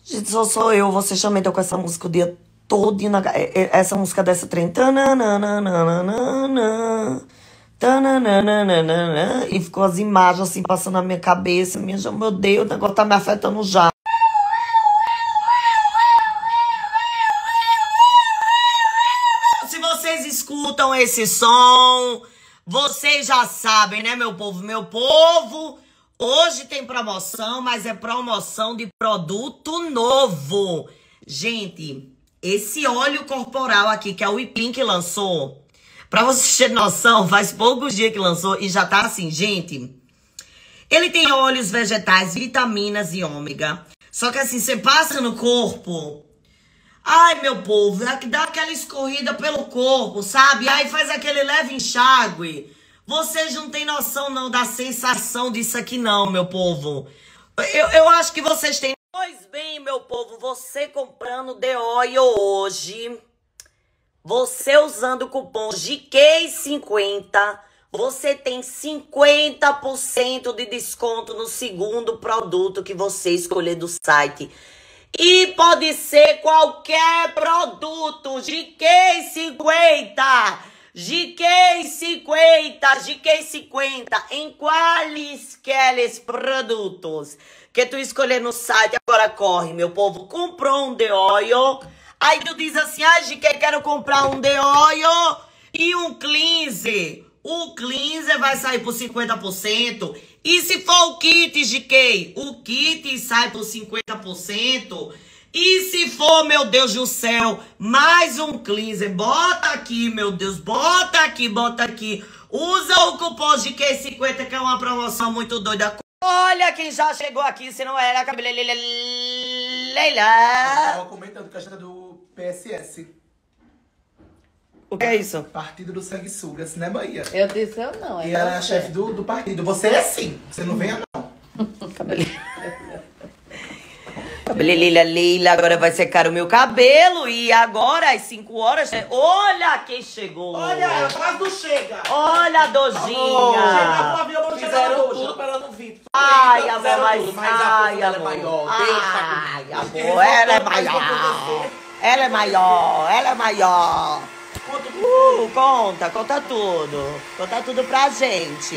Gente, sou eu, você também tô com essa música o dia todo. Essa música dessa trem. Tananana, tananana, e ficou as imagens assim passando na minha cabeça. Meu Deus, o negócio tá me afetando já. Se vocês escutam esse som, vocês já sabem, né, meu povo? Meu povo, hoje tem promoção, mas é promoção de produto novo. Gente, esse óleo corporal aqui, que é o Ipim que lançou, pra vocês terem noção, faz poucos dias que lançou e já tá assim, gente. Ele tem óleos vegetais, vitaminas e ômega. Só que assim, você passa no corpo... Ai, meu povo, dá aquela escorrida pelo corpo, sabe? Aí faz aquele leve enxágue. Vocês não têm noção, não, da sensação disso aqui, não, meu povo. Eu acho que vocês têm. Pois bem, meu povo, você comprando The Oil hoje, você usando o cupom GK50, você tem 50% de desconto no segundo produto que você escolher do site. E pode ser qualquer produto, GK50, GK50, GK50, em quaisquer produtos que tu escolher no site. Agora corre, meu povo, comprou um The Oil, aí tu diz assim, GK, quero comprar um The Oil e um cleanser. O cleanser vai sair por 50%. E se for o kit, GK? O kit sai por 50%. E se for, meu Deus do céu, mais um cleanser, bota aqui, meu Deus, bota aqui, bota aqui. Usa o cupom GK50, que é uma promoção muito doida. Olha quem já chegou aqui, se não era a Cabeleira Leila. Eu tava comentando que a gente é do PSS. O que é isso? Partido do Sanguessugas, né, Bahia? Eu disse eu não. E ela é a chefe do partido. Você é sim. Você não venha, não. Cabeleira Leila, agora vai secar o meu cabelo. E agora, às 5 horas... Olha quem chegou. Olha, ela quase não chega. Olha a Dojinha. Fizeram tudo pra ela não vir. Ai, amor, mas... Ai, ela é amor. maior. Ai, amor, ela é maior. Ela é maior, ela é maior. Conta tudo. Conta tudo pra gente.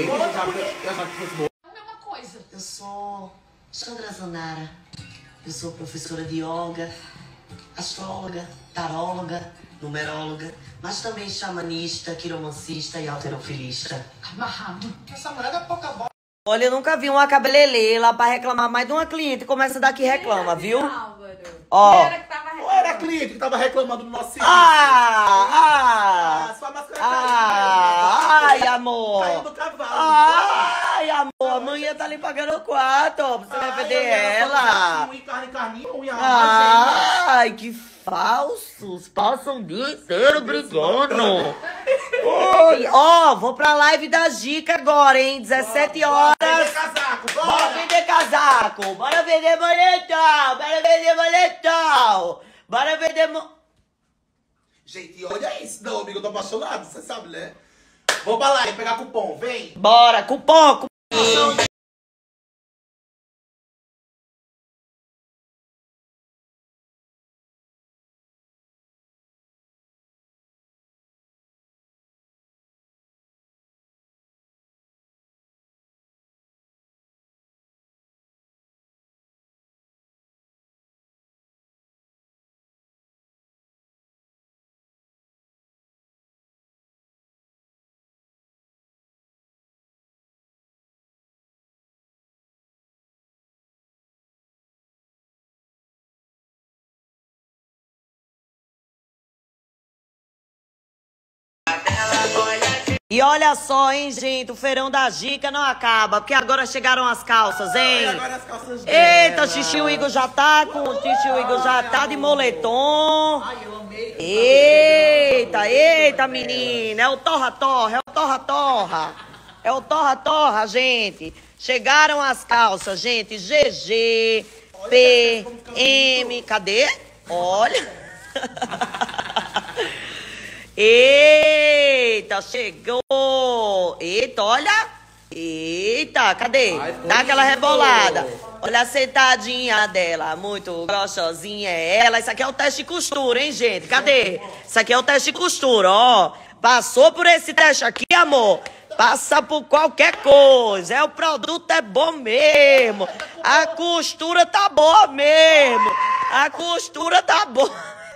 Eu sou Chandra Zanara. Eu sou professora de yoga, astróloga, taróloga, numeróloga, mas também xamanista, quiromancista e alterofilista. Amarrado. Essa mulher é pouca bola. Olha, eu nunca vi uma cabeleireira lá pra reclamar mais de uma cliente. Começa daqui e reclama, viu? Ó. Não era a cliente que tava reclamando do nosso serviço. Sua máscara ai, amor. caiu do cavalo. Ai, amor, amanhã tá ali pagando o quarto, ó, pra você defender ela. Carninho, Ai, que falsos. Passam o dia inteiro brigando. Oi, ó, vou pra live da Gica agora, hein? 17 horas. Casaco, Bora vender casaco. Bora vender boletão. Bora vender boletão. Bora vender... Gente, olha isso. Não, amigo, eu tô apaixonado, você sabe, né? Vou pra lá pegar cupom, vem. Bora, cupom. E olha só, hein, gente, o feirão da Gica não acaba, porque agora chegaram as calças, hein? Agora as calças Eita, Titio Igor já tá de moletom. Ai, eu amei. Eita, menina, é o torra-torra, é o torra-torra, gente. Chegaram as calças, gente, GG, P, M, cadê? Olha. Eita, chegou. Eita, olha. Eita, cadê? Ai, Dá aquela lindo. rebolada. Olha a sentadinha dela, muito gostosinha é ela. Isso aqui é o teste de costura, hein, gente? Cadê? Isso aqui é o teste de costura, ó. Passou por esse teste aqui, amor. Passa por qualquer coisa. O produto é bom mesmo. A costura tá boa mesmo. A costura tá boa.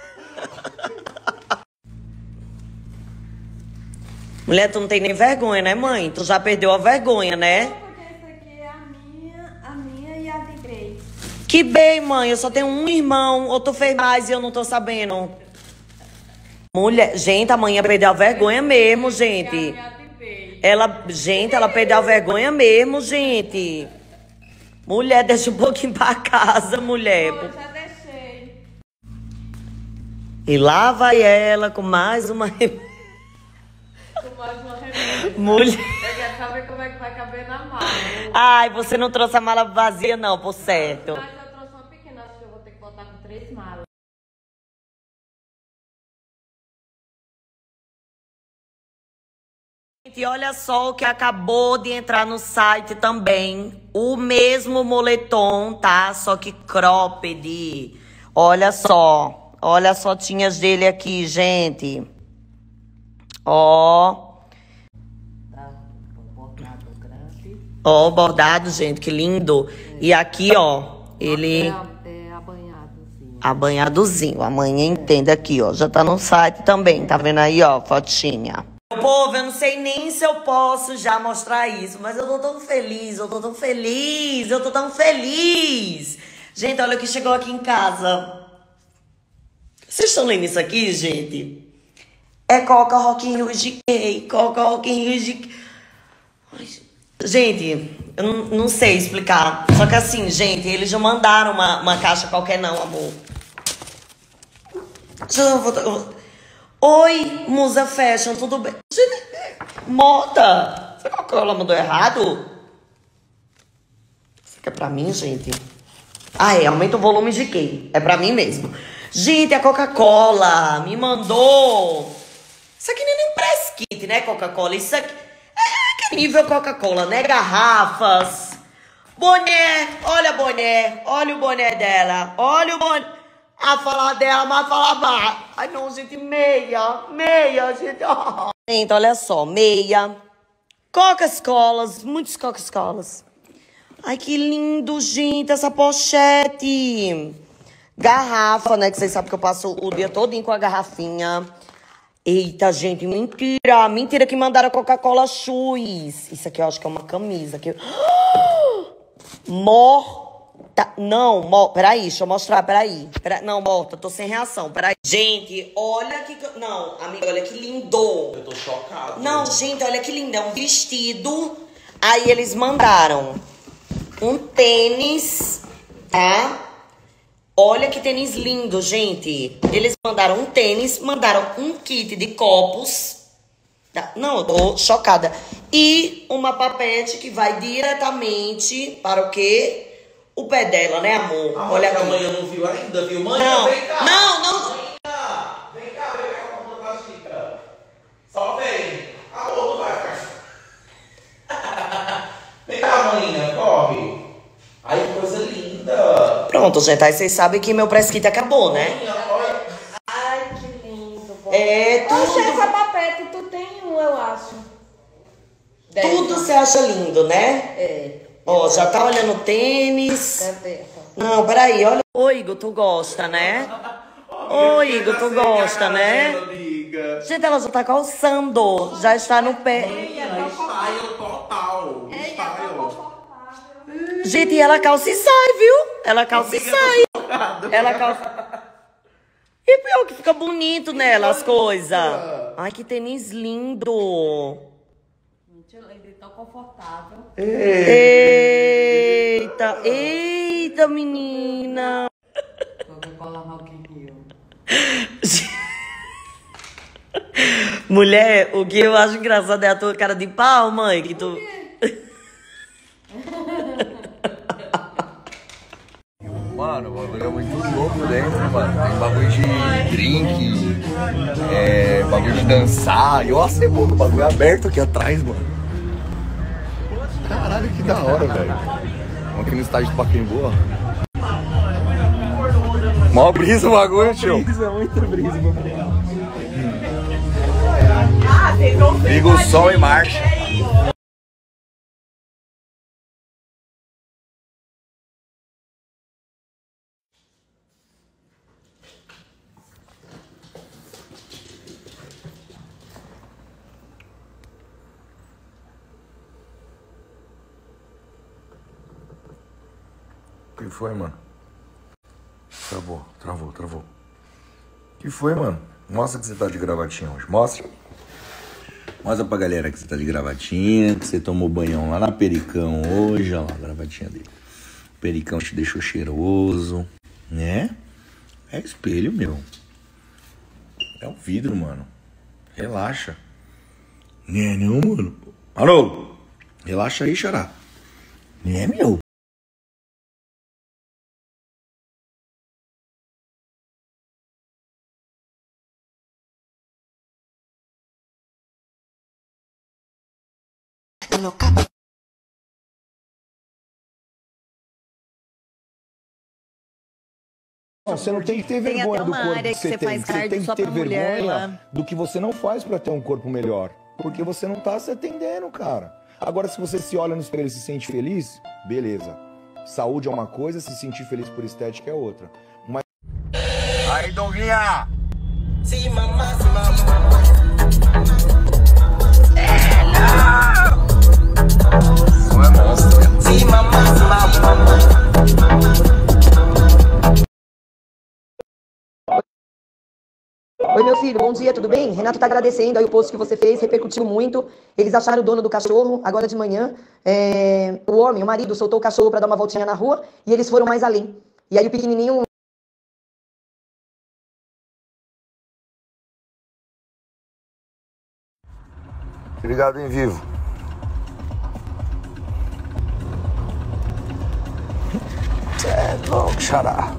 Mulher, tu não tem nem vergonha, né, mãe? Tu já perdeu a vergonha, né? Porque essa aqui é a minha e a de Grace. Que bem, mãe. Eu só tenho um irmão. Ou tu fez mais e eu não tô sabendo. Mulher, gente, a mãe perdeu a vergonha mesmo, gente. Ela perdeu a vergonha mesmo, gente. Mulher, deixa um pouquinho pra casa, mulher. Eu já deixei. E lá vai ela com mais uma... Com mais uma remessa. Mulher. Eu quero saber como é que vai caber na mala. Ai, você não trouxe a mala vazia, não, por certo. Mas eu trouxe uma pequena, acho que eu vou ter que botar com 3 malas. E olha só o que acabou de entrar no site também. O mesmo moletom, tá? Só que cropped. Olha só. Olha as fotinhas dele aqui, gente. Ó. Ó, o bordado, gente, que lindo. E aqui, ó, ele... É abanhadozinho. Abanhadozinho. Amanhã entenda aqui, ó. Já tá no site também, tá vendo aí, ó, fotinha. Meu povo, eu não sei nem se eu posso já mostrar isso, mas eu tô tão feliz, eu tô tão feliz, eu tô tão feliz. Gente, olha o que chegou aqui em casa. Vocês estão lendo isso aqui, gente? É Coca Rock in Rio de quê? Coca Rock in Rio de... Ai, gente, eu não sei explicar. Só que assim, gente, eles não mandaram uma caixa qualquer não, amor. Oi, Musa Fashion, tudo bem? Mota, será que ela mandou errado? Isso aqui é pra mim, gente? Ah, é, aumenta o volume de quê? É pra mim mesmo. Gente, a Coca-Cola me mandou. Isso aqui não é nem um press kit, né, Coca-Cola? Isso aqui é nível Coca-Cola, né? Garrafas. Boné, olha boné. Olha o boné dela. Olha o boné. A falar dela, mas falar mais. Ai, não, gente, meia, gente. Oh. Gente, olha só, meia. Coca-Colas, muitos Coca-Colas. Ai, que lindo, gente, essa pochete. Garrafa, né, que vocês sabem que eu passo o dia todinho com a garrafinha. Eita, gente, mentira. Mentira que mandaram Coca-Cola Shoes. Isso aqui eu acho que é uma camisa. Aqui. Não, peraí, deixa eu mostrar, peraí. Não, morta, tô sem reação, peraí. Gente, olha que... Não, amiga, olha que lindo. Eu tô chocado. Não, gente, olha que lindo, é um vestido. Aí eles mandaram um tênis, tá? Olha que tênis lindo, gente. Eles mandaram um tênis, mandaram um kit de copos. Tá? Não, eu tô chocada. E uma papete que vai diretamente para o quê? O pé dela, né, amor? Olha aqui. A mãe não viu ainda, viu? Mãe, Não, vem cá. não. Vem cá, com a xícara. Só vem. Amor, não vai ficar. Vem cá, mãinha, corre. Aí, que coisa linda. Pronto, gente, aí vocês sabem que meu press kit acabou, né? Mãinha, olha. Ai, que lindo. É, Oxe, essa tudo. papete, tu tem um, eu acho. Tudo você acha lindo, né? É. Ó, já tá olhando o tênis. Cadê? Não, peraí, olha. Ô, Igor, tu gosta, né? Ô, Igor, tu gosta, né? Amiga. Gente, ela já tá calçando. Já está no pé. Style total. Style. Gente, e ela calça e sai, viu? Ela calça e sai. Ela calça... E pior que fica bonito nela as coisas. Ai, que tênis lindo. Ele tão confortável. Eita, menina. Coca-Cola Rock in Rio. Mulher, o que eu acho engraçado é a tua cara de pau, mãe, que tu... Mano, o bagulho é muito louco dentro, mano. Tem bagulho de drink, bagulho de dançar. E eu sei, pô, o bagulho é aberto aqui atrás, mano. da hora, velho. Vamos aqui no estádio do Pacaembu, ó. Mó brisa o bagulho, tio. Brisa, muito brisa, meu filho. Liga o som e marcha. O que foi, mano? Travou. O que foi, mano? Mostra que você tá de gravatinha hoje. Mostra pra galera que você tá de gravatinha, que você tomou banhão lá na Pericão hoje. Olha lá a gravatinha dele. O Pericão te deixou cheiroso, né? É espelho, meu. É um vidro, mano. Relaxa. Né, não, mano? Alô? Relaxa aí, xará. Né, meu? Você não tem que ter vergonha do corpo que você tem. Você tem que ter vergonha do que você não faz pra ter um corpo melhor. Porque você não tá se atendendo, cara. Agora, se você se olha no espelho e se sente feliz, beleza. Saúde é uma coisa, se sentir feliz por estética é outra. Mas... Aí, Doguinha! Não é monstro, né? Oi, meu filho, bom dia, tudo bem? Renato tá agradecendo aí o post que você fez, repercutiu muito. Eles acharam o dono do cachorro agora de manhã. O marido, soltou o cachorro pra dar uma voltinha na rua e eles foram mais além. E aí o pequenininho... Obrigado em vivo. Cê é louco, xará.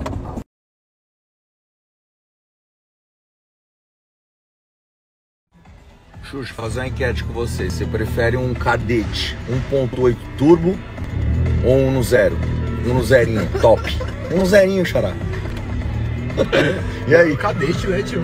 Xuxa, fazer uma enquete com você. Você prefere um Cadete 1.8 turbo ou um no zero? Um no zerinho, top. Um no zerinho, xará. E aí? Cadete, né, tio?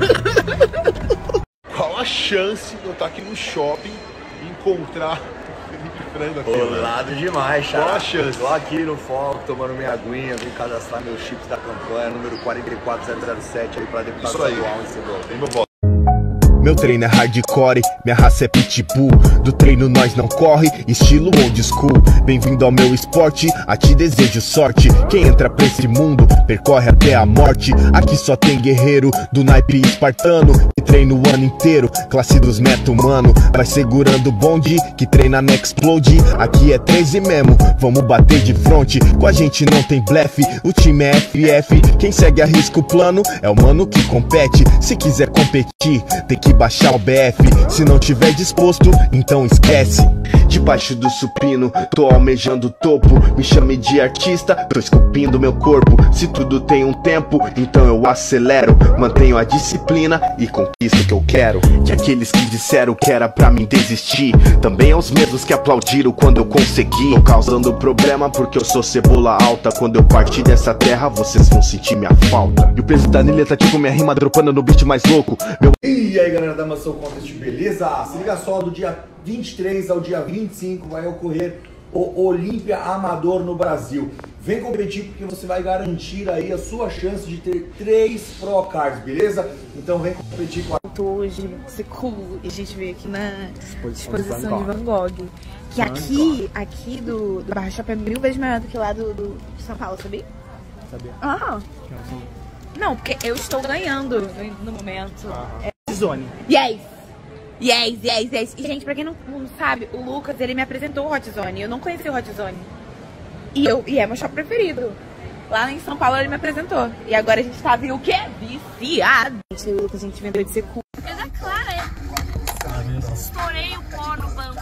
Qual a chance de eu estar aqui no shopping e encontrar o Felipe Frango aqui? Bolado demais, xará. Qual a chance? Tô aqui no foco, tomando minha aguinha, vim cadastrar meus chips da campanha, número 44007 aí pra deputado estadual em Cebola. Tem meu voto. Meu treino é hardcore, minha raça é pitbull. Do treino nós não corre, estilo old school. Bem-vindo ao meu esporte, a ti desejo sorte. Quem entra pra esse mundo, percorre até a morte. Aqui só tem guerreiro, do naipe espartano, que treina o ano inteiro, classe dos meta-humano. Vai segurando o bonde, que treina na Explode. Aqui é 13 mesmo, vamos bater de fronte. Com a gente não tem blefe, o time é FF. Quem segue arrisca o plano, é o mano que compete. Se quiser competir, tem que baixar o BF. Se não tiver disposto, então esquece. Debaixo do supino, tô almejando o topo. Me chame de artista, tô esculpindo meu corpo. Se tudo tem um tempo, então eu acelero. Mantenho a disciplina e conquisto o que eu quero. E aqueles que disseram que era pra mim desistir, também é os mesmos que aplaudiram quando eu consegui. Tô causando problema porque eu sou cebola alta. Quando eu partir dessa terra, vocês vão sentir minha falta. E o peso da anilha tá tipo minha rima dropando no beat mais louco. E aí, galera da Mansão Contest, beleza? Se liga só, do dia 23 ao dia 25 vai ocorrer o Olímpia Amador no Brasil. Vem competir porque você vai garantir aí a sua chance de ter 3 Pro Cards, beleza? Então vem competir com a... Hoje, ser cool, e a gente veio aqui na exposição de Van Gogh. Que aqui do Barra Shopping é 1000 vezes maior do que lá do São Paulo, sabia? Sabia. Ah. Não, porque eu estou ganhando no momento. Zone. Yes! E, gente, pra quem não sabe, o Lucas, ele me apresentou o Hot Zone. Eu não conheci o Hot Zone. E é meu shopping preferido. Lá em São Paulo ele me apresentou. E agora a gente tá vindo o quê? Viciado. Gente, o Lucas, a gente vendeu de ser cool. É da Clara, estourei o pó no banco.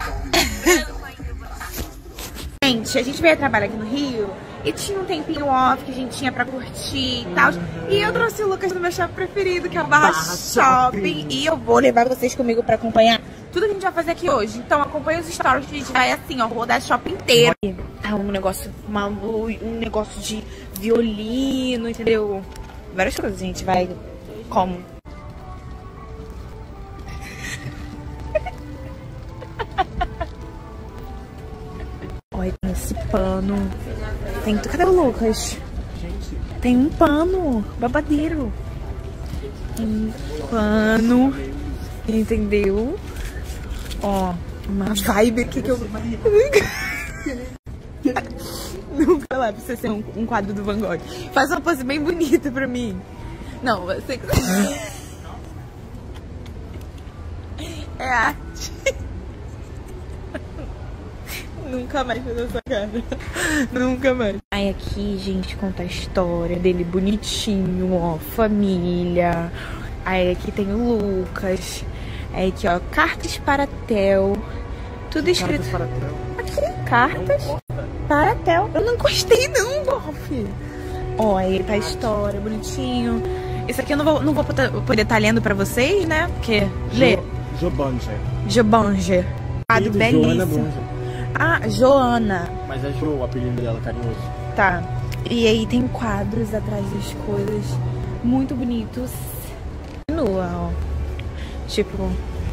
Gente, a gente veio trabalhar aqui no Rio e tinha um tempinho off que a gente tinha pra curtir e tal. E eu trouxe o Lucas no meu shopping preferido, que é o Barra Shopping. E eu vou levar vocês comigo pra acompanhar tudo que a gente vai fazer aqui hoje. Então acompanha os stories que a gente vai assim, ó, rodar shopping inteiro. Tá um negócio maluco, um negócio de violino, entendeu? Várias coisas a gente vai como. Olha, tem esse pano. Tem... Cadê o Lucas? Tem um pano babadeiro. Tem um pano. Entendeu? Ó, uma vibe aqui que eu... Nunca lá pra você ser um quadro do Van Gogh. Faz uma pose bem bonita pra mim. Não, você... É arte. Nunca mais fazer essa cara. Nunca mais. Aí aqui, gente, conta a história dele bonitinho, ó. Família. Aí aqui tem o Lucas. Aí aqui, ó, cartas para Theo. Tudo escrito. Cartas para Theo. Aqui, cartas para Theo. Eu não gostei não, Golf. Ó, aí tá a história, bonitinho. Isso aqui eu não vou poder estar lendo pra vocês, né? Porque lê. Jobanger. Quadro belíssimo. Ah, Joana. Mas é Jo o apelido dela, carinhoso. Tá. E aí tem quadros atrás das coisas muito bonitos. Nua, ó. Tipo,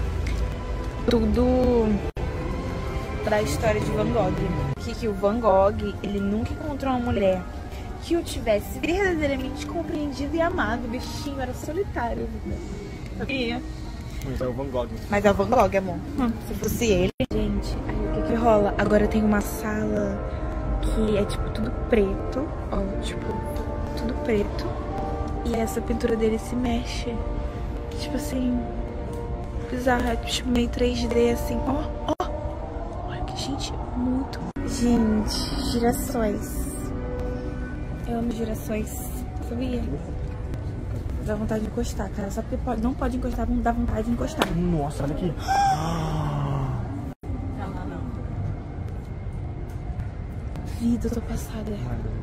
tudo pra história de Van Gogh. Que o Van Gogh, ele nunca encontrou uma mulher que o tivesse verdadeiramente compreendido e amado. O bichinho era solitário. Sabia? Mas é o Van Gogh. Mas é o Van Gogh, amor. Se fosse ele. Gente, aí o que rola? Agora tem uma sala que é tipo tudo preto. Ó, tipo, tudo preto. E essa pintura dele se mexe. Tipo assim, bizarro, tipo meio 3D assim. Ó, ó. Olha que gente, muito. Gente, girassóis. Eu amo girassóis. Sabia? Dá vontade de encostar, cara. Só porque não pode encostar, não dá vontade de encostar. Nossa, olha aqui. Não. Vida, eu tô passada.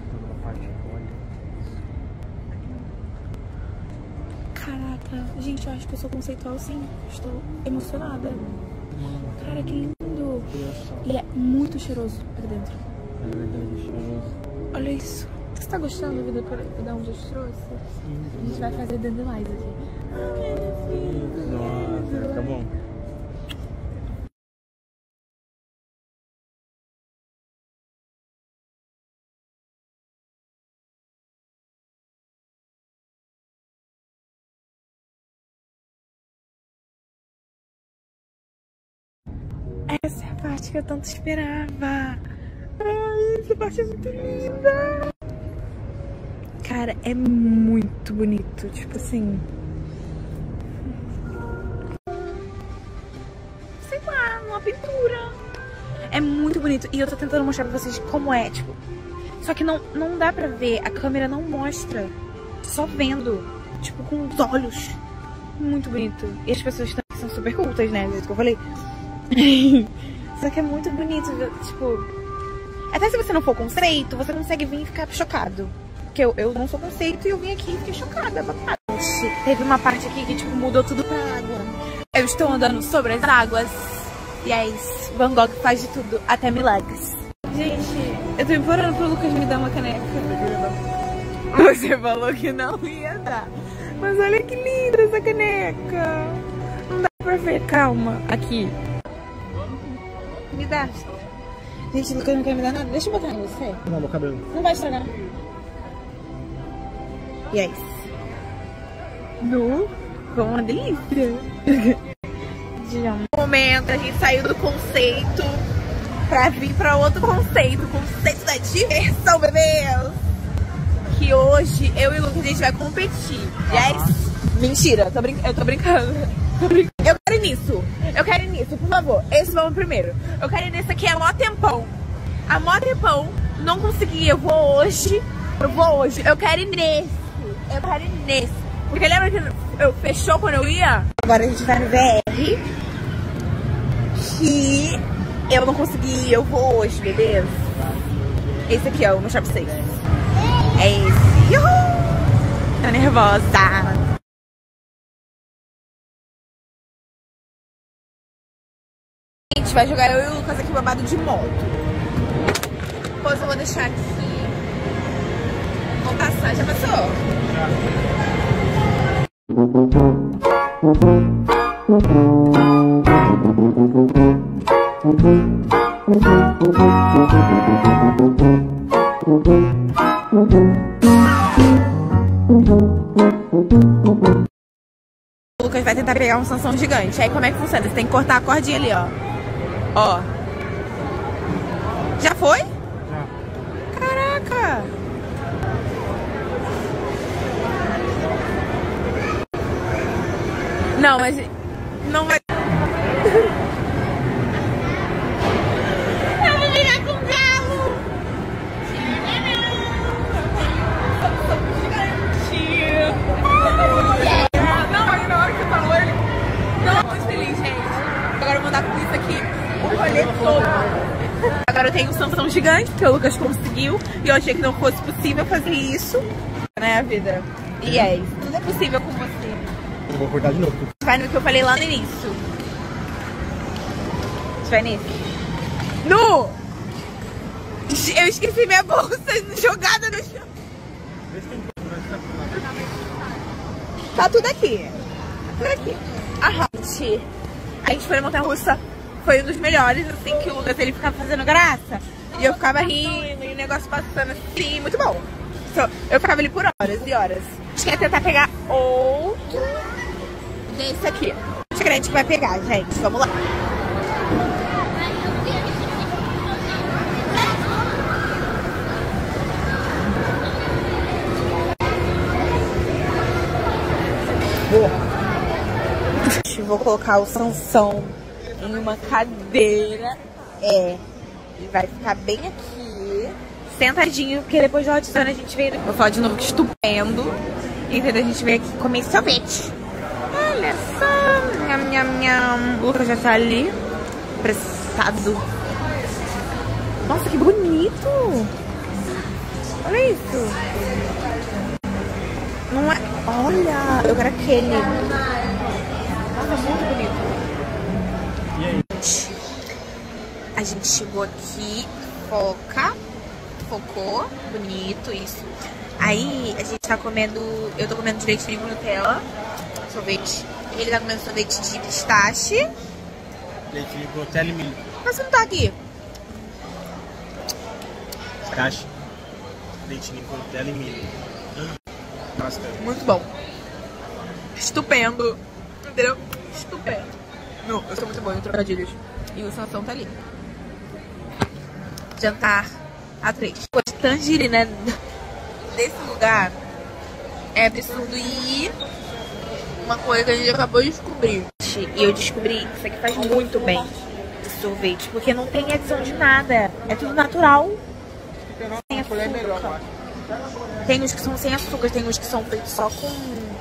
Caraca, gente, eu acho que eu sou conceitual sim. Estou emocionada. Cara, que lindo. E é muito cheiroso aqui dentro. É verdade, cheiroso. Olha isso. Você tá gostando, vida, da onde eu te trouxe? Sim. A gente vai fazer dandelions aqui. Nossa, tá bom. Essa é a parte que eu tanto esperava. Ai, essa parte é muito linda. Cara, é muito bonito. Tipo assim... sei lá, uma pintura. É muito bonito. E eu tô tentando mostrar pra vocês como é, tipo... só que não dá pra ver. A câmera não mostra. Só vendo. Tipo, com os olhos. Muito bonito. E as pessoas são super cultas, né? Do jeito que eu falei. Só que é muito bonito, tipo... até se você não for conceito, você consegue vir e ficar chocado. Porque eu não sou conceito e eu vim aqui e fiquei chocada, babada. Teve uma parte aqui que, tipo, mudou tudo pra água. Eu estou andando sobre as águas. E é isso. Van Gogh faz de tudo, até milagres. Gente, eu tô implorando pro Lucas me dar uma caneca. Você falou que não ia dar. Mas olha que linda essa caneca. Não dá pra ver, calma. Aqui. Me dá. Gente, o Lucas não quer me dar nada. Deixa eu botar em você. Não, meu cabelo. Não vai estragar. E é isso. Foi uma delícia. No momento, a gente saiu do conceito pra vir pra outro conceito. O conceito da diversão, bebês. Que hoje, eu e o Lucas, a gente vai competir. Yes? Mentira, eu tô brincando. Eu quero ir nisso, por favor. Esse vamos primeiro. Eu quero ir nesse aqui, a mó tempão. A mó tempão, não consegui, eu vou hoje. Eu quero ir nesse. Porque lembra que eu fechou quando eu ia? Agora a gente vai no VR. Que eu não consegui, eu vou hoje, beleza? Esse aqui, ó, eu vou mostrar pra vocês. É esse. Uhul! Tô nervosa. gente vai jogar eu e o Lucas aqui babado de moto. Depois eu vou deixar aqui. Vou passar, já passou? O Lucas vai tentar pegar um Sansão gigante. Aí como é que funciona? Você tem que cortar a cordinha ali, ó. Ó. Já foi? Já. Caraca! Não, mas não vai. Eu vou virar com o galo! Não, aí na hora que você falou, ele não, muito feliz, gente. Agora eu vou mandar com isso aqui o rolê todo. Agora eu tenho um Sansão gigante, que o Lucas conseguiu. E eu achei que não fosse possível fazer isso, né, vida? E é isso. Tudo é possível com você. Eu vou cortar de novo. Vai no que eu falei lá no início. Vai nesse. No! Eu esqueci minha bolsa jogada no chão. Tá tudo aqui. Tá tudo aqui. A gente foi na montanha-russa. Foi um dos melhores, assim, que o Lucas, ele ficava fazendo graça. E eu ficava rindo, e o negócio passando assim, muito bom. Eu ficava ali por horas e horas. A gente quer tentar pegar outro desse aqui. Acho que a gente vai pegar, gente. Vamos lá. Vou colocar o Sansão em uma cadeira. Ele vai ficar bem aqui, sentadinho, porque depois da Hotzone a gente veio. Vou falar de novo que estupendo. Entendeu? A gente veio aqui comer sorvete. Olha só. Nham, nham, nham. O Lucas já tá ali. Pressado. Nossa, que bonito. Olha isso. Não é. Olha, eu quero aquele. Nossa, muito bonito. E aí? A gente chegou aqui, focou, bonito, isso. Aí a gente tá comendo, eu tô comendo de leitinho com Nutella, sorvete. Ele tá comendo sorvete de pistache. Leitinho com Nutella e milho. Mas você não tá aqui? Pistache. Leitinho com Nutella e milho. Nossa, cara. Muito bom. Estupendo. Entendeu? Estupendo. Não, eu sou muito boa em trocadilhos. E o Sansão tá ali. Jantar a 3. A tangerina desse lugar é absurdo. E uma coisa que a gente acabou de descobrir. E eu descobri que isso aqui faz muito bem esse sorvete. Porque não tem adição de nada. É tudo natural. Sem açúcar. Tem uns que são sem açúcar. Tem uns que são feitos só com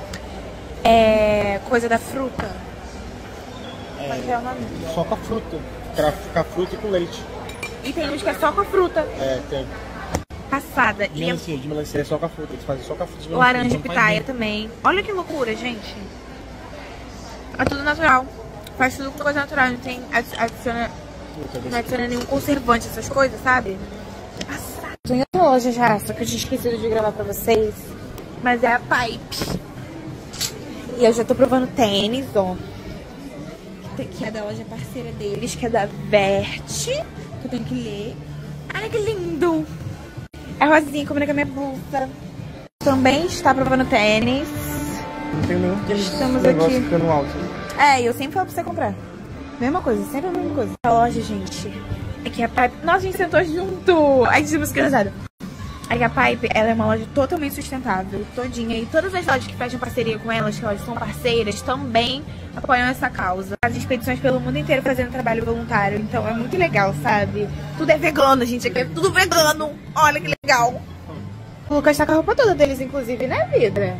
coisa da fruta. Mas é o nome. Só com a fruta. Pra ficar fruta e com leite. E tem uns que é só com a fruta. É, tem. Passada. De melancia é só com a fruta. Eles fazem só com a fruta de melancia. Laranja e pitaia também. Olha que loucura, gente. É tudo natural. Faz tudo com coisa natural. Não tem não adiciona nenhum conservante, essas coisas, sabe? Passada. Tô em outra loja já, só que eu tinha esquecido de gravar pra vocês. Mas é a Pipe. E eu já tô provando tênis, ó. Que é da loja parceira deles, que é da Vert. Que eu tenho que ler. Olha que lindo! É rosinha, combina com a minha blusa. Também está provando tênis. Não tem nenhum Estamos negócio aqui. ficando alto. Eu sempre falo pra você comprar. Mesma coisa, sempre a mesma coisa. A loja, gente, é que a Pipe... Nossa, a gente sentou junto! Ai, que música engraçada. É que a Pipe, ela é uma loja totalmente sustentável, todinha. E todas as lojas que fecham parceria com elas, que elas são parceiras, também apoiam essa causa. Fazem expedições pelo mundo inteiro fazendo trabalho voluntário. Então é muito legal, sabe? Tudo é vegano, gente. Aqui é tudo vegano. Olha que legal. O Lucas tá com a roupa toda deles, inclusive, né, vida?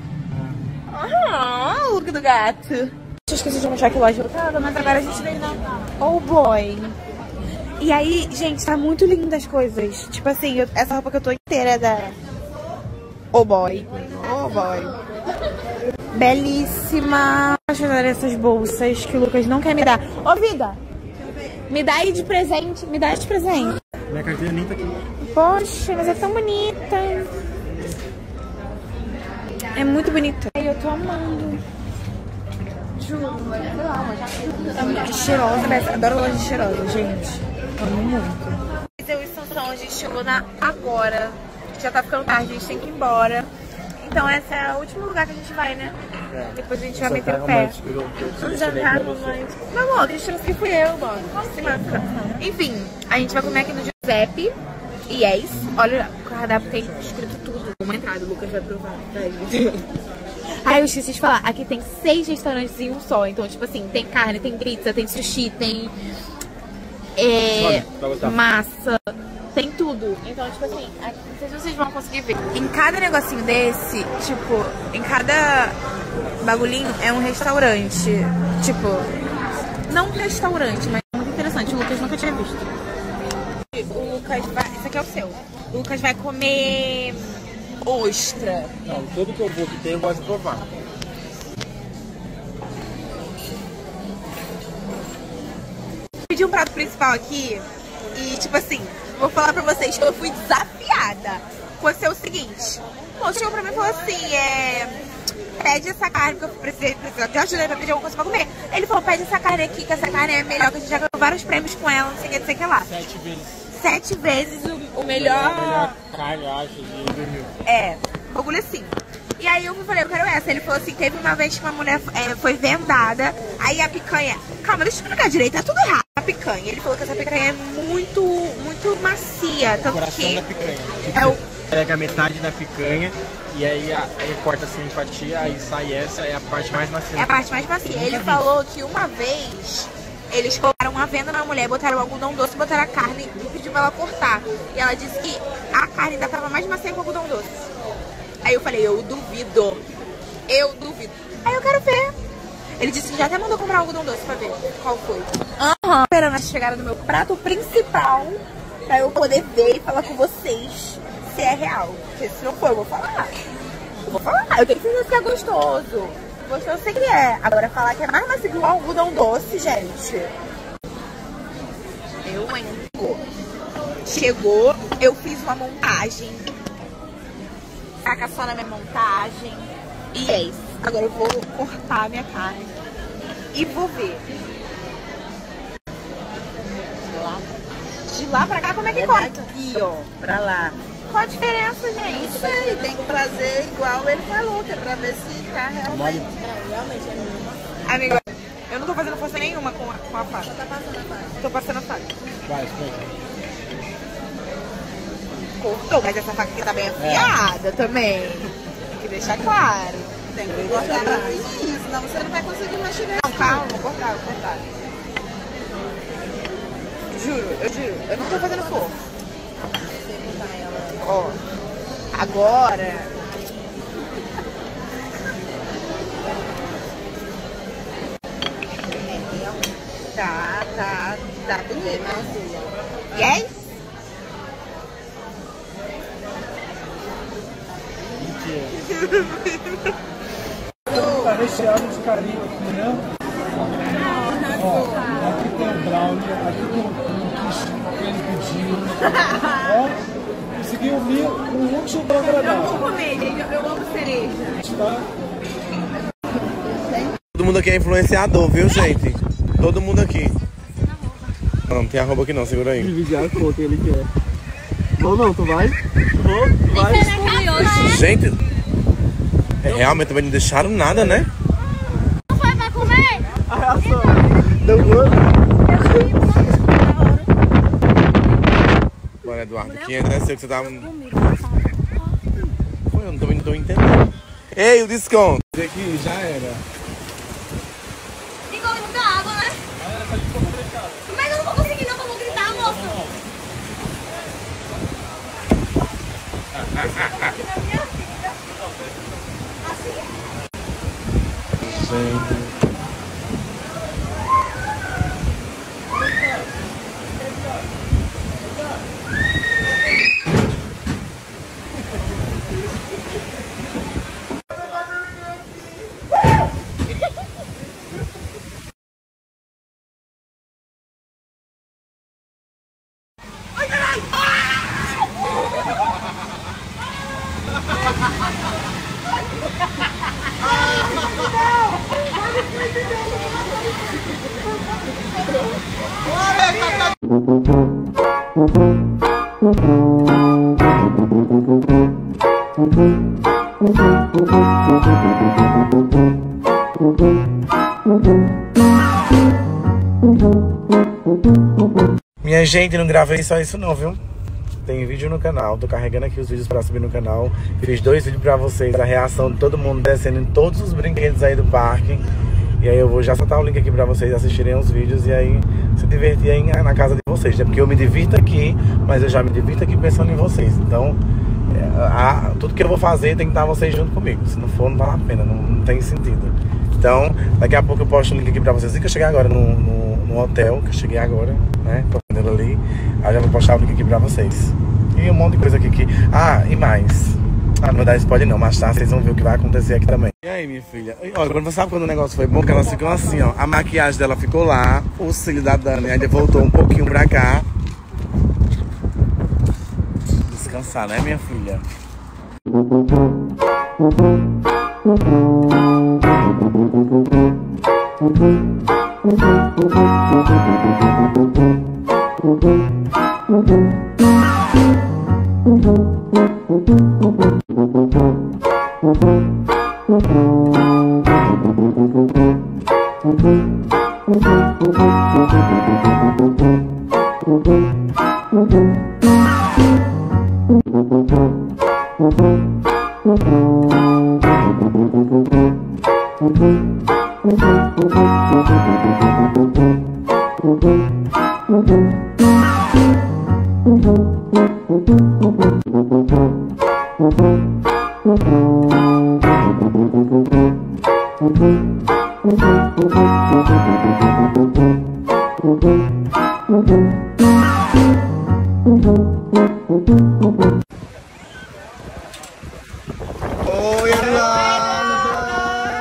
O look do gato. Eu esqueci de mostrar que loja lotada, mas agora a gente veio na Oh Boy. E aí, gente, tá muito linda as coisas. Tipo assim, essa roupa que eu tô inteira é da Oh Boy. Oh Boy. Belíssima. Vou ajudar essas bolsas que o Lucas não quer me dar. Ô, vida! Me dá aí de presente, me dá de presente. Minha carteira nem tá aqui. Poxa, mas é tão bonita. É muito bonita. Ai, eu tô amando. Juro. É muito cheirosa, mas adoro loja cheirosa, gente. Amo muito. Eu e Sansão, a gente chegou agora. Já tá ficando tarde, a gente tem que ir embora. Então esse é o último lugar que a gente vai, né? Depois a gente vai meter o pé. Jantar romântico. Meu amor, quem trouxe que fui eu, mano. Se mata. Enfim, a gente vai comer aqui no Giuseppe. Yes. Olha, o cardápio tem escrito tudo. Uma entrada, o Lucas vai provar. Ai, eu esqueci de falar. Aqui tem 6 restaurantes em um só. Então, tipo assim, tem carne, tem pizza, tem sushi, tem massa, tem tudo. Então, tipo assim, aqui, não sei se vocês vão conseguir ver. Em cada negocinho desse, tipo, em cada bagulhinho é um restaurante. Tipo, não um restaurante, mas é muito interessante. O Lucas nunca tinha visto. O Lucas vai... Esse aqui é o seu. O Lucas vai comer ostra. Não, tudo que eu vou que tem eu gosto de provar. Pedi um prato principal aqui e, tipo assim, vou falar pra vocês que eu fui desafiada. Foi ser o seguinte: o moço chegou pra mim e falou assim: pede essa carne, porque eu precisei de ajuda pra pedir alguma coisa pra comer. Ele falou: pede essa carne aqui, que essa carne é melhor, que a gente já ganhou vários prêmios com ela, não sei o que lá. 7 vezes. 7 vezes o melhor. A melhor carne, eu acho, de 2000. Bagulho assim. E aí eu falei, eu quero essa. Ele falou assim, teve uma vez que uma mulher foi vendada, aí a picanha... Calma, deixa eu explicar direito, tá tudo errado. A picanha, ele falou que essa picanha é muito, muito macia. Tanto Coração que da picanha. Pega a metade da picanha e aí corta assim em fatia, aí sai essa, é a parte mais macia. É a parte mais macia. Ele falou que uma vez... Eles colocaram uma venda na mulher, botaram algodão doce, botaram a carne e pediu pra ela cortar. E ela disse que a carne ainda tava mais macia que o algodão doce. Aí eu falei, eu duvido. Eu duvido. Aí eu quero ver. Ele disse que já até mandou comprar algodão doce pra ver qual foi. Esperando a chegada do meu prato principal, pra eu poder ver e falar com vocês se é real. Porque se não for, eu vou falar. Eu tenho certeza que é gostoso. Gostoso eu sei que é. Agora falar que é mais macio que o algodão doce, gente. Eu ainda. Chegou, eu fiz uma montagem. Saca só na minha montagem. E é isso. Agora eu vou cortar a minha carne. E vou ver. De lá pra cá, como é que corta? Aqui, ó, pra lá. Qual a diferença, gente? Isso aí, tem que fazer igual ele falou, que é pra ver se tá realmente. Realmente é mesmo. Amigo, eu não tô fazendo força nenhuma com a faca. Tá passando a faca. Tô passando a faca. Vai, explica. Cortou, mas essa faca aqui tá bem afiada também. Tem que deixar claro. Tem que cortar rapidinho, senão você não vai conseguir mastigar. Não, calma, vou cortar. Juro, eu juro. Eu não tô fazendo força. Ó, agora... Tá bonito, né? Yes? Tá recheado de carinho aqui, né? Ó, aqui tem o brownie, aqui tem o cookies que ele pediu. Ó. Consegui um útil para agradar. Eu vou comer, gente. Eu amo cereja. Todo mundo aqui é influenciador, viu, gente? Todo mundo aqui. Não tem arroba aqui não, segura aí. Vigiar quanto ele quer. Vou não, tu vai? Vou, vai. Gente, realmente também não deixaram nada, né? Não vai comer? A reação. Deu gosto? Bora, Eduardo, que né? Sei que você tava... Pô, eu não tô entendendo. Ei, o desconto! Esse aqui já era. Tem como muita água, né? Mas eu não vou conseguir não, eu vou gritar, moço. Gente... Minha gente, não gravei só isso não, viu? Tem vídeo no canal, tô carregando aqui os vídeos pra subir no canal. Fiz 2 vídeos pra vocês, a reação de todo mundo descendo em todos os brinquedos aí do parque. E aí eu vou já soltar o link aqui pra vocês assistirem os vídeos e aí se divertir aí na casa de vocês, né? Porque eu me divirto aqui, mas eu já me divirto aqui pensando em vocês. Então, tudo que eu vou fazer tem que estar vocês junto comigo. Se não for, não vale a pena, não tem sentido. Então, daqui a pouco eu posto o link aqui pra vocês. Assim que eu chegar agora no hotel, que eu cheguei agora, né? Tô vendo ali. Aí já vou postar o link aqui pra vocês. E um monte de coisa aqui que... Ah, e mais. Não vou dar spoiler não, mas tá, vocês vão ver o que vai acontecer aqui também. E aí, minha filha? Olha, quando você sabe quando o negócio foi bom, que elas ficam assim, ó. A maquiagem dela ficou lá, o cílio da Dani ainda voltou um pouquinho pra cá. Descansar, né, minha filha? Oi, Eduardo!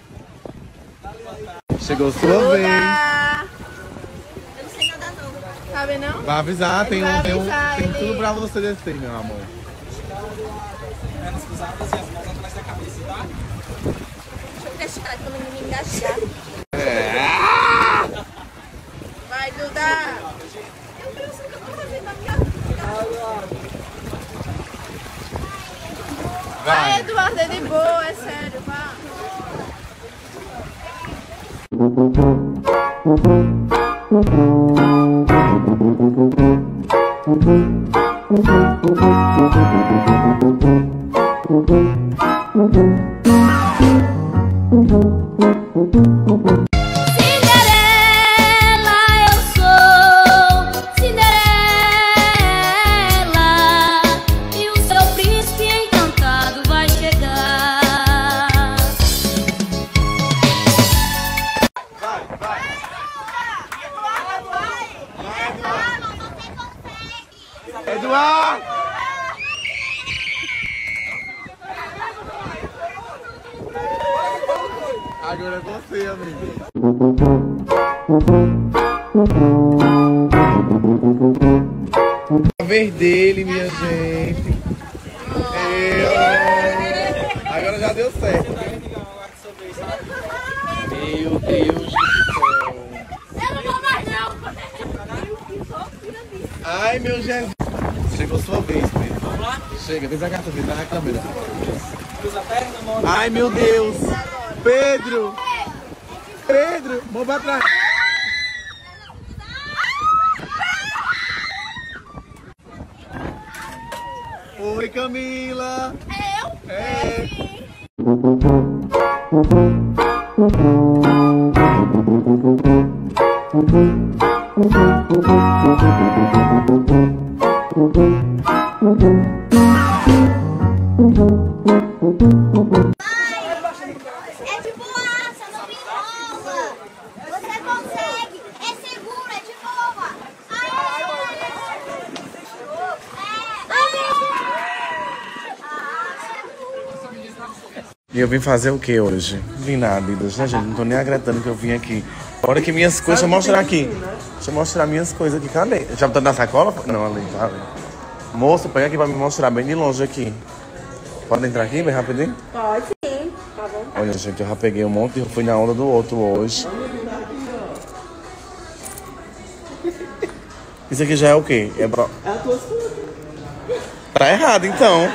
Chegou sua vez. Eu não sei nadar não. Sabe não? Vai avisar, tem ele. tudo pra você descer, meu amor. Deixa eu testar quando o menino engaixar. Vai, Duda! Eu penso que eu tô fazendo a minha vida. Vai, Eduardo, é de boa, é sério, vá. Eduardo! Agora é você, amigo. A vez dele, minha gente. Agora já deu certo. Meu Deus do céu. Eu não vou mais não. Ai, meu Jesus. Chegou sua vez, Pedro. Vamos lá? Chega, vem pra cá, vem na câmera. Ai, meu Deus. Pedro. Pedro, vamos pra trás. Oi, Camila. Eu? É. É de boaça, não me enrola. Você consegue. É seguro, é de boa. E eu vim fazer o que hoje? Vim nada, né, gente? Não tô nem acreditando que eu vim aqui. Olha que minhas coisas, deixa eu mostrar aqui. Deixa eu mostrar minhas coisas aqui. Cadê? Já botando na sacola? Não, ali, tá ali. Moça, pega aqui pra me mostrar bem de longe aqui. Pode entrar aqui bem rapidinho? Pode sim, tá bom. Olha, gente, eu já peguei um monte e eu fui na onda do outro hoje. Isso aqui já é o quê? É bro... É a tua escolha. Tá errado, então.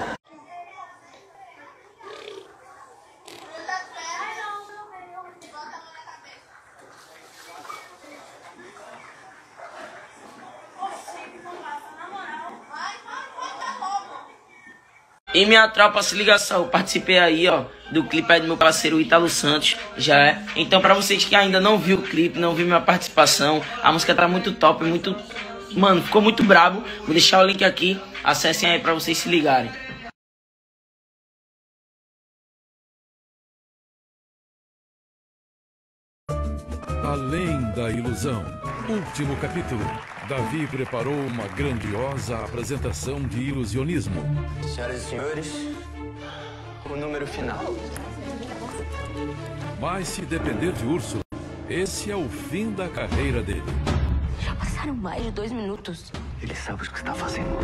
E minha tropa, se liga só, eu participei aí, ó, do clipe aí do meu parceiro Ítalo Santos, já é. Então pra vocês que ainda não viu o clipe, não viu minha participação, a música tá muito top, muito... Mano, ficou muito brabo. Vou deixar o link aqui, acessem aí pra vocês se ligarem. Além da ilusão, último capítulo. Davi preparou uma grandiosa apresentação de ilusionismo. Senhoras e senhores, o número final. Mas se depender de Úrsula, esse é o fim da carreira dele. Já passaram mais de 2 minutos. Ele sabe o que está fazendo.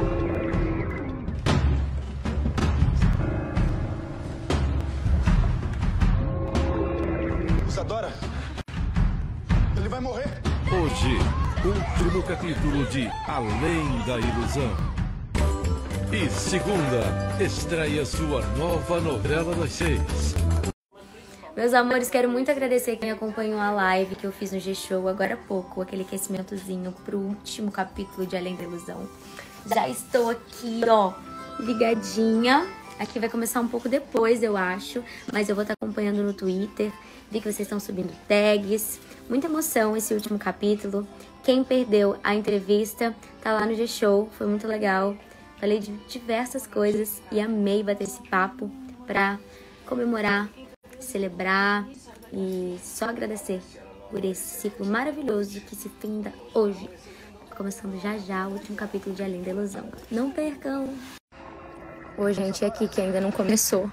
Usadora, ele vai morrer. Hoje, último capítulo de Além da Ilusão. E segunda, estreia sua nova novela das 6. Meus amores, quero muito agradecer quem acompanhou a live que eu fiz no G-Show agora há pouco, aquele aquecimentozinho pro último capítulo de Além da Ilusão. Já estou aqui, ó, ligadinha. Aqui vai começar um pouco depois, eu acho, mas eu vou estar acompanhando no Twitter. Vi que vocês estão subindo tags. Muita emoção esse último capítulo. Quem perdeu a entrevista tá lá no G-Show, foi muito legal. Falei de diversas coisas e amei bater esse papo pra comemorar, celebrar e só agradecer por esse ciclo maravilhoso que se finda hoje. Começando já já o último capítulo de Além da Ilusão. Não percam! Oi, gente, é aqui que ainda não começou.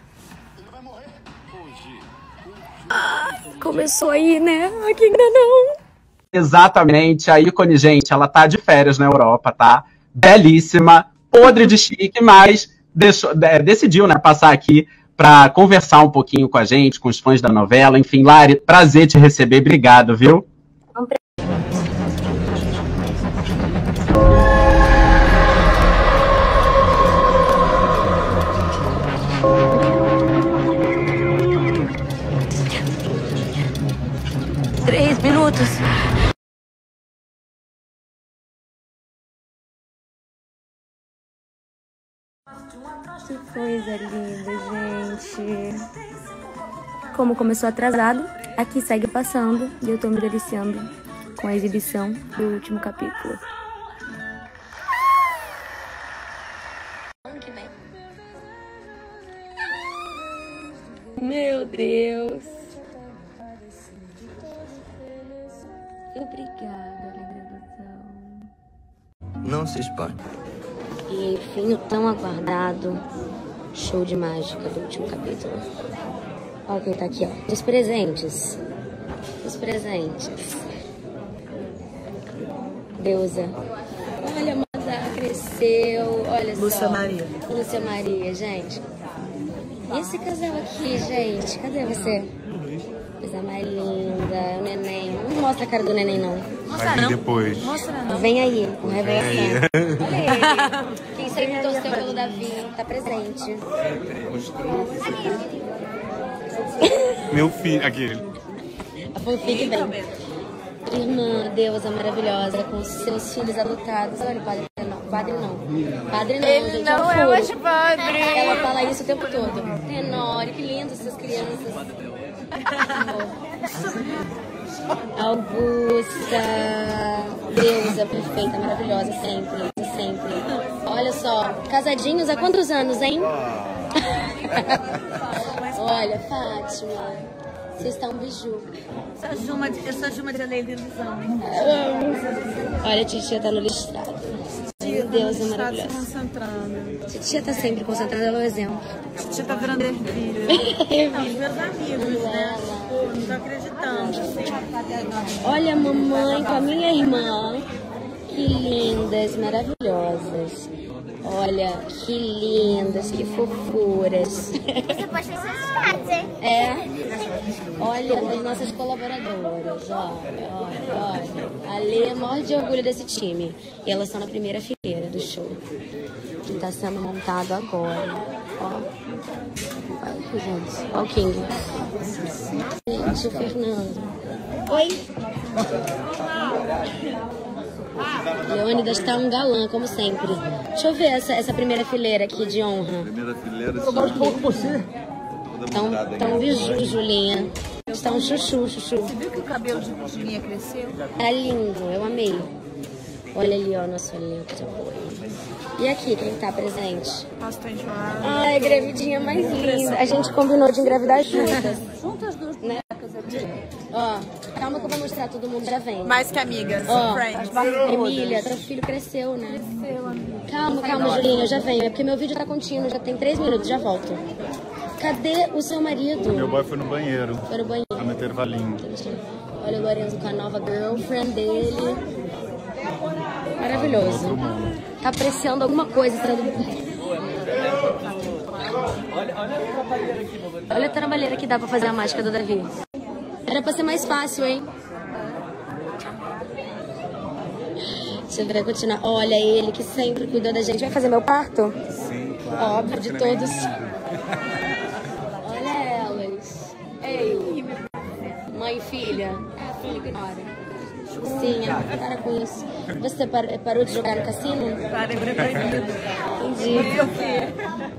Ai, começou aí, né? Aqui ainda não. Exatamente, a ícone, gente, ela tá de férias na Europa, tá? Belíssima, podre de chique, mas decidiu, né, passar aqui para conversar um pouquinho com a gente, com os fãs da novela. Enfim, Lari, prazer te receber, obrigado, viu? Que coisa linda, gente. Como começou atrasado, aqui segue passando e eu tô me deliciando com a exibição do último capítulo. Meu Deus. Obrigada, Alegração. Não se espante. E enfim, o tão aguardado show de mágica do último capítulo. Olha quem tá aqui, ó. Os presentes. Os presentes. Deusa. Olha, a Madá cresceu. Olha Lúcia só. Maria. Lúcia Maria, gente. E esse casal aqui, gente? Cadê você? Coisa mais linda. O neném. Não mostra a cara do neném, não. Vai vir depois. Mostra não. Vem aí, com revelação. Olha ele. Quem sempre torceu pelo Davi tá presente. Meu filho, aquele. A fanfic vem. Irmã, deusa maravilhosa, com seus filhos adotados. Olha o padre não. Padre não. Padre não, Ele gente, não é é um mais furo. padre. Ela fala isso o tempo todo. Tenório, que lindo essas crianças. Augusta, deusa perfeita, maravilhosa, sempre, sempre. Olha só, casadinhos há quantos anos, hein? Olha, Fátima, você está um biju. Eu sou Juma de Além da Ilusão. Olha, a titia tá no listrado. Meu Deus, é maravilhosa. Se concentrando. Titia tá sempre concentrada, ela é o exemplo. Titia tá virando ervilha. Não, os meus amigos, né? Pô, não tô acreditando. Olha a mamãe com a minha irmã. Que lindas, maravilhosas. Olha, que lindas, que fofuras. Você pode fazer esses cards, hein? É. Olha as nossas colaboradoras. Olha. A Lê morre de orgulho desse time. E elas estão na primeira fileira do show, que está sendo montado agora. Ó. Olha aqui, gente. Olha o King. Gente, o Fernando. Oi. Leônidas tá um galã, como sempre. Deixa eu ver essa primeira fileira aqui de honra. Primeira fileira. Eu gosto pouco de você. Tá um biju, Julinha. Está um chuchu. Você viu que o cabelo de Julinha cresceu? É lindo, eu amei. Olha ali, ó, nosso elenco de apoio. E aqui, quem tá presente? Bastante lá. Ai, gravidinha mais linda. A gente combinou de engravidar juntas. Juntas duas né? Ó, calma que eu vou mostrar todo mundo, já vem. Mais que amigas. Ó, Friends. Emília, teu filho cresceu, né? Calma, Julinha, eu já venho. É porque meu vídeo tá contínuo, já tem 3 minutos, já volto. Cadê o seu marido? Meu boy foi no banheiro. Foi no banheiro. Tá no intervalinho. Olha o Lorenzo com a nova girlfriend dele. Maravilhoso. Tá apreciando alguma coisa. Olha a trabalheira que dá pra fazer a mágica do Davi. Era pra ser mais fácil, hein? Deixa eu ver, continuar. Olha ele que sempre cuidou da gente. Vai fazer meu parto? Sim, claro. Óbvio, de todos. Olha elas. Ei, mãe e filha. Filha ignora. Sim, para com isso. Você parou de jogar no cassino? Parei proibido. Entendi.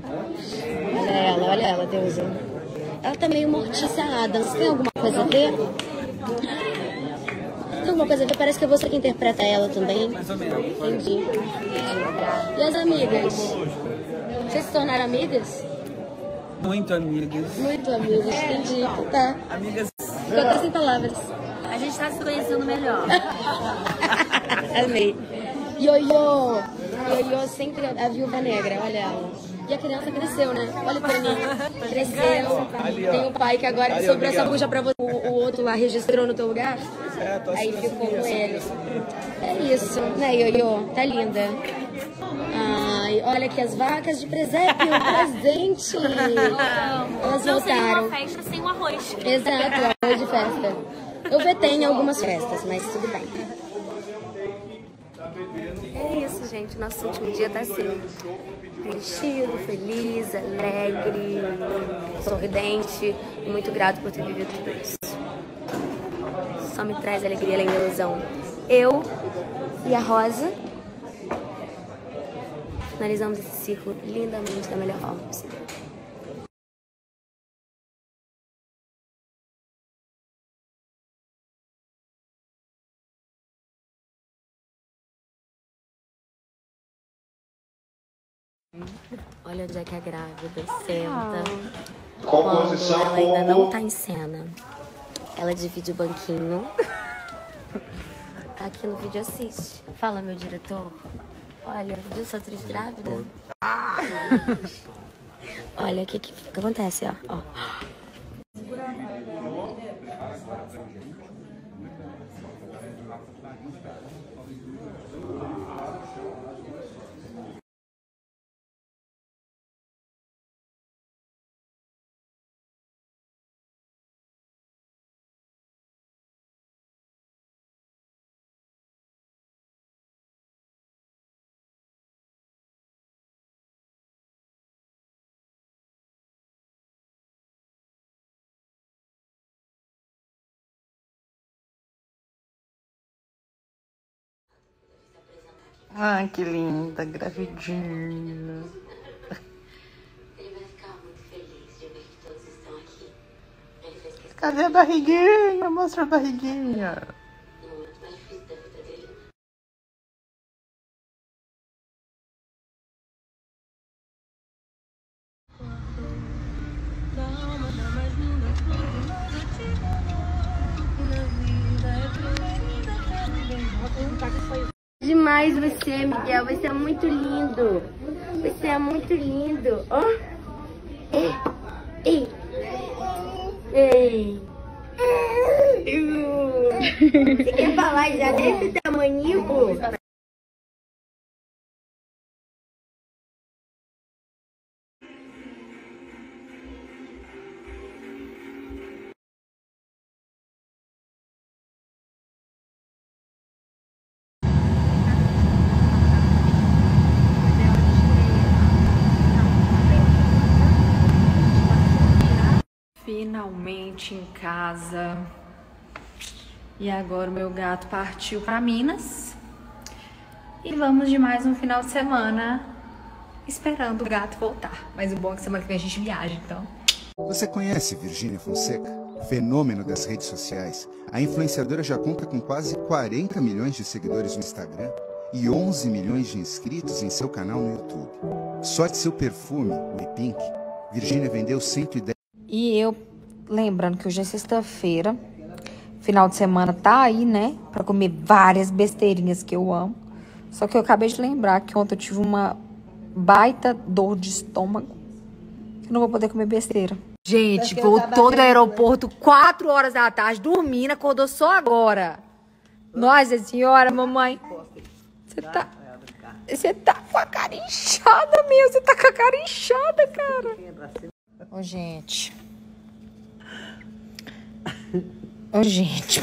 Olha ela, deusa. Ela tá meio Mortícia Adams. Tem alguma coisa a ver? Tem alguma coisa a ver? Parece que é você que interpreta ela também. Mais ou menos. Entendi. E as amigas? Vocês se tornaram amigas? Muito amigas. Muito amigas, entendi. Tá. Amigas. Ficou até sem palavras. A gente tá se conhecendo melhor. Amei. Ioiô sempre a viúva negra, olha ela. E a criança cresceu, né? Olha pra mim. Cresceu. Tem o pai que agora sobrou essa bucha pra você. O outro lá registrou no teu lugar. Aí ficou com ele. É isso, né, Ioiô? Tá linda. Ai, olha aqui as vacas de presépio, presente. Elas voltaram. Uma festa sem o arroz. Exato, arroz de festa. Eu vetei em algumas festas, mas tudo bem. É isso, gente. Nosso último dia tá assim. Preenchido, feliz, alegre, sorridente e muito grato por ter vivido tudo isso. Só me traz alegria além da ilusão. Eu e a Rosa finalizamos esse ciclo lindamente da melhor forma possível. Olha onde é que a grávida senta. Composição quando ela ainda não tá em cena. Ela divide o banquinho. Aqui no vídeo assiste. Fala, meu diretor. Olha, viu sua atriz grávida? Olha, o que acontece, ó. Ai, que linda, gravidinha. Ele vai ficar muito feliz de ver que todos estão aqui. Ele fez Cadê a barriguinha? Mostra a barriguinha. no momento mais difícil da vida dele. Demais você, Miguel. Você é muito lindo. Você é muito lindo. Ó. Ei. Você quer falar já desse tamanho? finalmente em casa. E agora o meu gato partiu para Minas. E vamos de mais um final de semana esperando o gato voltar. Mas o bom é que semana que vem a gente viaja, então. Você conhece Virgínia Fonseca? Fenômeno das redes sociais. A influenciadora já conta com quase 40 milhões de seguidores no Instagram e 11 milhões de inscritos em seu canal no YouTube. Só de seu perfume, o E-Pink, Virgínia vendeu 110... E eu, lembrando que hoje é sexta-feira, final de semana tá aí, né? Pra comer várias besteirinhas que eu amo. Só que eu acabei de lembrar que ontem eu tive uma baita dor de estômago. Eu não vou poder comer besteira. Gente, voltou do aeroporto 4 horas da tarde, dormindo, acordou só agora. Nossa senhora, mamãe. Você tá com a cara inchada mesmo. Você tá com a cara inchada, cara. Ô, gente. Ô, gente.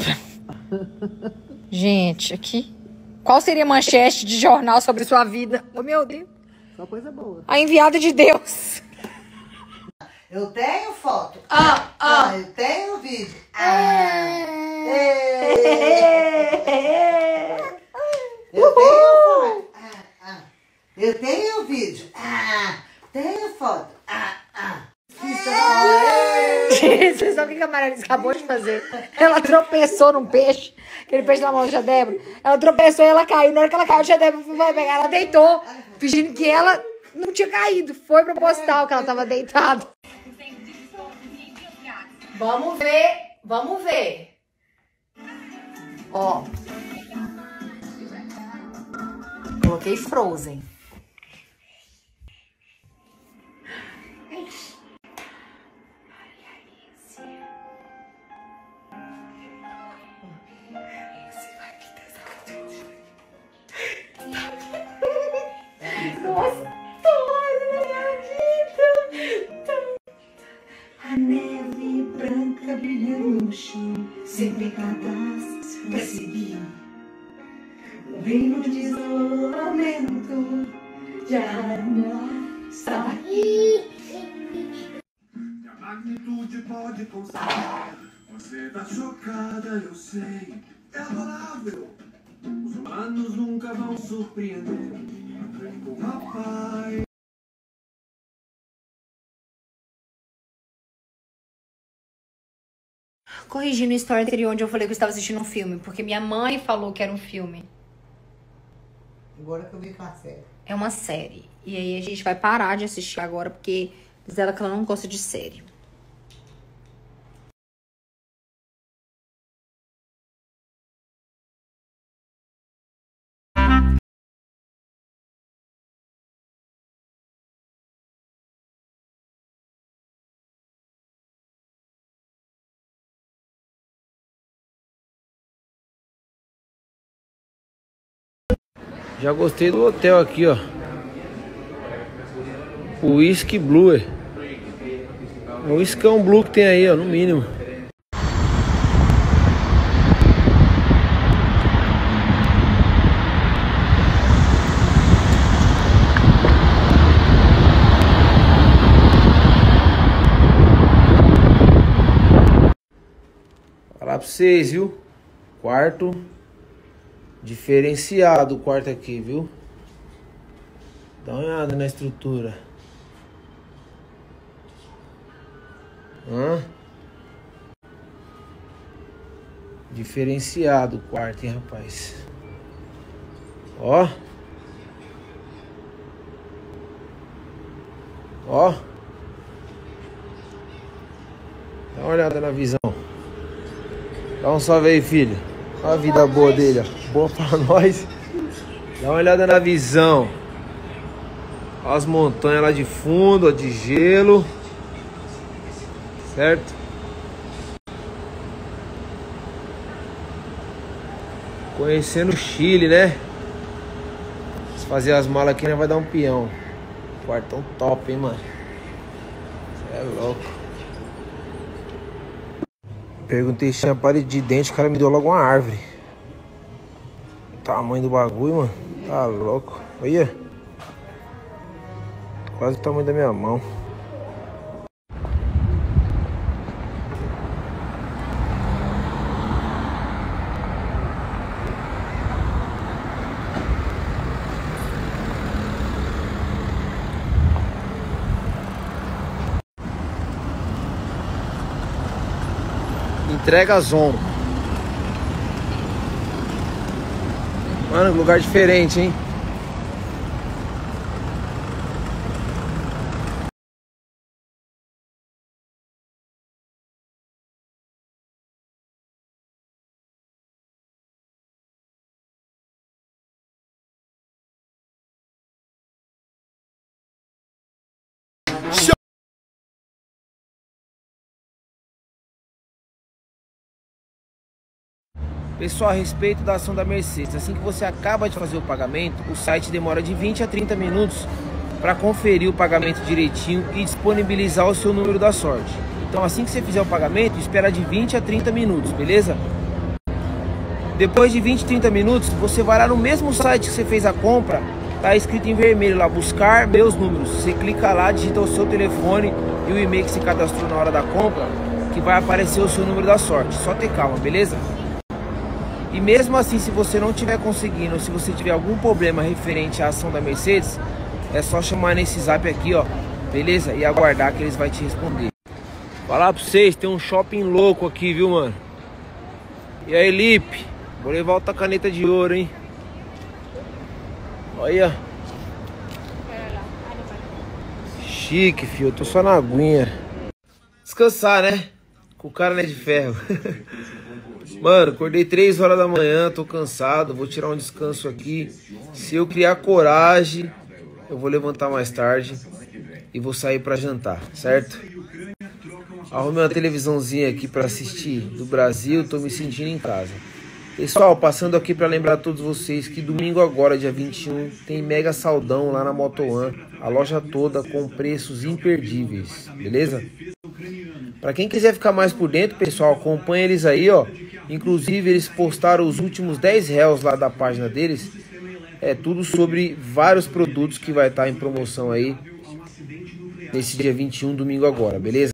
Gente, aqui. Qual seria a manchete de jornal sobre sua vida? Ô, meu Deus. Só coisa boa. A enviada de Deus. Eu tenho foto. Eu tenho vídeo. Eu tenho vídeo. Tenho foto. Gente, vocês sabem o que a Maria acabou de fazer? Ela tropeçou num peixe. Aquele peixe na mão da Tia Débora. Ela tropeçou e ela caiu. Na hora que ela caiu, a Tia Débora foi pegar. Ela deitou, fingindo que ela não tinha caído. Foi proposital que ela tava deitada. Vamos ver. Vamos ver. Ó. Coloquei Frozen. Nossa, a neve branca brilhando no chão, sem pegadas pra seguir. Um reino de isolamento, de arma está aqui. A magnitude pode constar. Você tá chocada, eu sei. É adorável. Os humanos nunca vão surpreender. Com o rapaz. Corrigindo a história anterior onde eu falei que eu estava assistindo um filme, porque minha mãe falou que era um filme. Agora que eu vi com a série. É uma série. E aí a gente vai parar de assistir agora, porque diz ela que ela não gosta de série. Já gostei do hotel aqui, ó. O Whisky Blue. É o Whiskão Blue que tem aí, ó, no mínimo. Falar pra vocês, viu? Quarto diferenciado o quarto aqui, viu? Dá uma olhada na estrutura. Diferenciado o quarto, hein, rapaz? Ó. Ó. Dá uma olhada na visão. Dá um salve aí, filho. Olha a vida boa dele, ó. Boa pra nós. Dá uma olhada na visão. Olha as montanhas lá de fundo, ó, de gelo. Certo? Conhecendo o Chile, né? Se fazer as malas aqui, né, vai dar um peão. Quartão top, hein, mano. Cê é louco. Perguntei se tinha parede de dente, o cara me deu logo uma árvore. O tamanho do bagulho, mano. Tá louco. Olha. Quase o tamanho da minha mão. Entrega Zone. Mano, lugar diferente, hein? Pessoal, a respeito da ação da Mercedes, assim que você acaba de fazer o pagamento, o site demora de 20 a 30 minutos para conferir o pagamento direitinho e disponibilizar o seu número da sorte. Então assim que você fizer o pagamento, espera de 20 a 30 minutos, beleza? Depois de 20 a 30 minutos, você vai lá no mesmo site que você fez a compra, tá escrito em vermelho lá, buscar meus números. Você clica lá, digita o seu telefone e o e-mail que se cadastrou na hora da compra, que vai aparecer o seu número da sorte. Só ter calma, beleza? E mesmo assim, se você não estiver conseguindo, ou se você tiver algum problema referente à ação da Mercedes, é só chamar nesse zap aqui, ó, beleza? E aguardar que eles vão te responder. Falar pra vocês, tem um shopping louco aqui, viu, mano? E aí, Lipe? Vou levar outra caneta de ouro, hein? Olha. Chique, filho. Eu tô só na aguinha. Descansar, né? Com o cara não é de ferro. Mano, acordei 3 horas da manhã, tô cansado, vou tirar um descanso aqui. Se eu criar coragem, eu vou levantar mais tarde e vou sair pra jantar, certo? Arrumei uma televisãozinha aqui pra assistir do Brasil, tô me sentindo em casa. Pessoal, passando aqui pra lembrar a todos vocês que domingo agora, dia 21, tem mega saldão lá na Moto One, a loja toda com preços imperdíveis, beleza? Pra quem quiser ficar mais por dentro, pessoal, acompanha eles aí, ó. Inclusive, eles postaram os últimos 10 réus lá da página deles. É tudo sobre vários produtos que vai estar em promoção aí nesse dia 21, domingo agora, beleza?